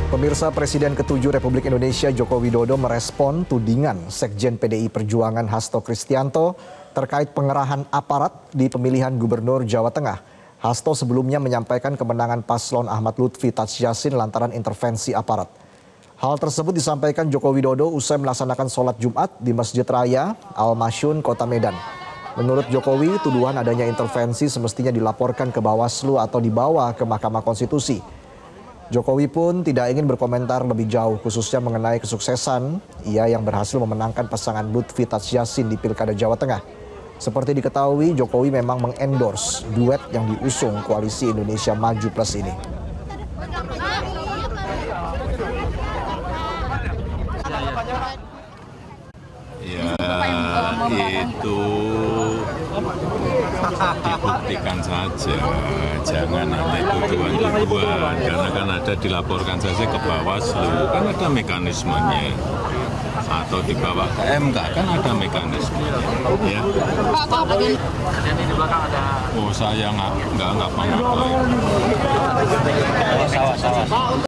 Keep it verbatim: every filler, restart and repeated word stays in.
Pemirsa, Presiden ketujuh Republik Indonesia Joko Widodo merespon tudingan Sekjen P D I Perjuangan Hasto Kristianto terkait pengerahan aparat di pemilihan Gubernur Jawa Tengah. Hasto sebelumnya menyampaikan kemenangan paslon Ahmad Lutfi Tadsyasin lantaran intervensi aparat. Hal tersebut disampaikan Joko Widodo usai melaksanakan sholat Jumat di Masjid Raya Al-Masyun, Kota Medan. Menurut Jokowi, tuduhan adanya intervensi semestinya dilaporkan ke Bawaslu atau dibawa ke Mahkamah Konstitusi. Jokowi pun tidak ingin berkomentar lebih jauh khususnya mengenai kesuksesan ia yang berhasil memenangkan pasangan Lutfi Tadsyasin di Pilkada Jawa Tengah. Seperti diketahui, Jokowi memang mengendorse duet yang diusung Koalisi Indonesia Maju Plus ini. Ya, itu dibuktikan saja, jangan nanti tuduhan-tuduhan, karena kan ada dilaporkan saja ke Bawaslu, kan ada mekanismenya, atau dibawa ke M K, kan ada mekanismenya. Ya. Oh, saya nggak nggak nggak paham.